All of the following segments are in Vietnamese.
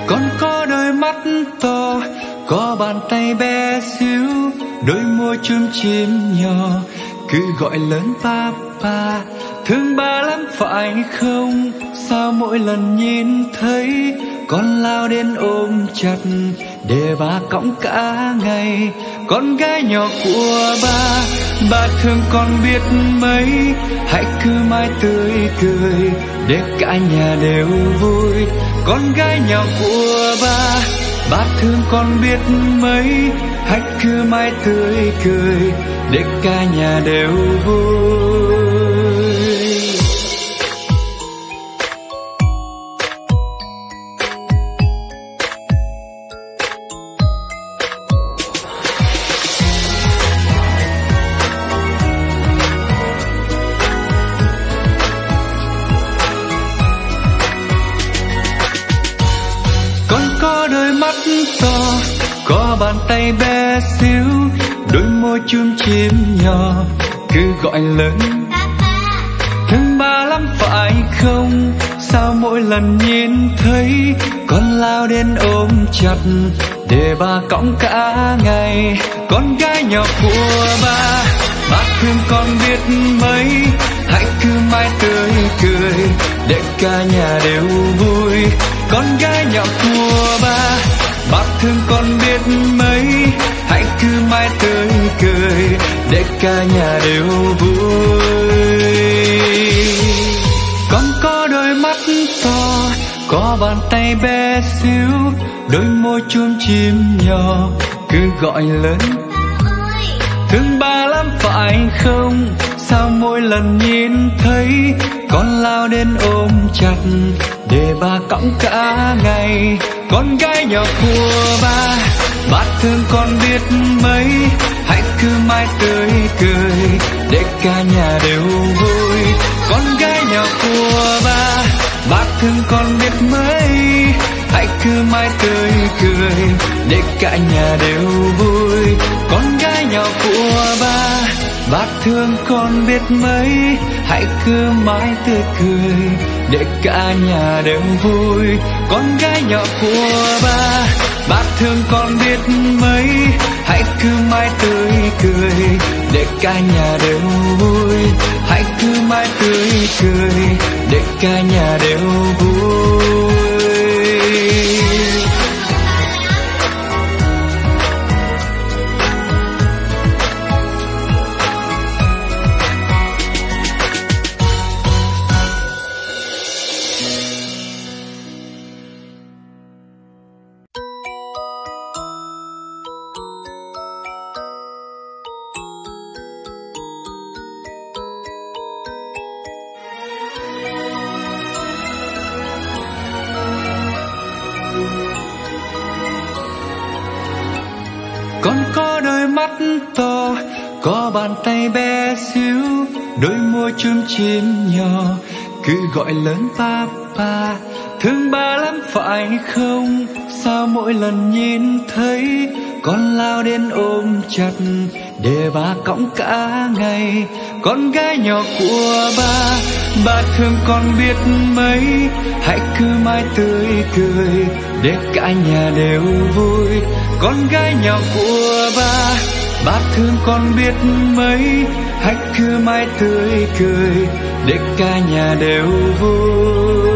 Con có đôi mắt to, có bàn tay bé xíu, đôi môi chum chím nhỏ, cứ gọi lớn papa. Thương ba lắm phải không? Sao mỗi lần nhìn thấy con lao đến ôm chặt để ba cõng cả ngày. Con gái nhỏ của ba thương con biết mấy. Hãy cứ mãi tươi cười để cả nhà đều vui. Con gái nhỏ của ba thương con biết mấy. Hãy cứ mãi tươi cười để cả nhà đều vui. Mắt to, có bàn tay bé xíu, đôi môi chum chím nhỏ, cứ gọi lớn thương ba lắm phải không? Sao mỗi lần nhìn thấy con lao đến ôm chặt để ba cõng cả ngày. Con gái nhỏ của ba thương con biết mấy. Hãy cứ mãi tươi cười để cả nhà đều vui. Con gái nhỏ của ba thương con biết mấy. Hãy cứ mãi tươi cười để cả nhà đều vui. Con có đôi mắt to, có bàn tay bé xíu, đôi môi chum chím nhỏ, cứ gọi lớn thương ba lắm phải không? Sao mỗi lần nhìn thấy con lao đến ôm chặt để ba cõng cả ngày. Con gái nhỏ của ba thương con biết mấy. Hãy cứ mãi tươi cười để cả nhà đều vui. Con gái nhỏ của ba thương con biết mấy. Hãy cứ mãi tươi cười để cả nhà đều vui. Con gái nhỏ của ba thương con biết mấy. Hãy cứ mãi tươi cười để cả nhà đều vui. Con gái nhỏ của ba thương con biết mấy. Hãy cứ mãi tươi cười để cả nhà đều vui. Hãy cứ mãi tươi cười để cả nhà đều vui. Con có đôi mắt to, có bàn tay bé xíu, đôi môi chum chím nhỏ, cứ gọi lớn papa. Thương ba lắm phải không? Sao mỗi lần nhìn thấy con lao đến ôm chặt để ba cõng cả ngày. Con gái nhỏ của ba thương con biết mấy. Hãy cứ mãi tươi cười để cả nhà đều vui. Con gái nhỏ của ba thương con biết mấy. Hãy cứ mãi tươi cười để cả nhà đều vui.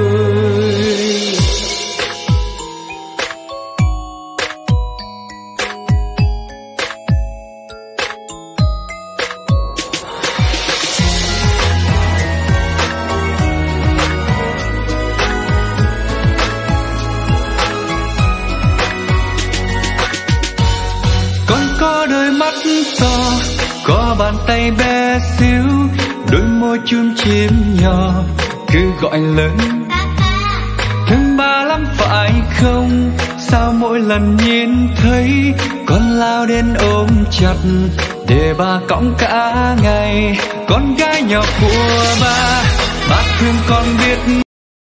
Mắt to, có bàn tay bé xíu, đôi môi chum chím nhỏ, cứ gọi lớn thương ba lắm phải không? Sao mỗi lần nhìn thấy con lao đến ôm chặt để ba cõng cả ngày. Con gái nhỏ của ba thương con biết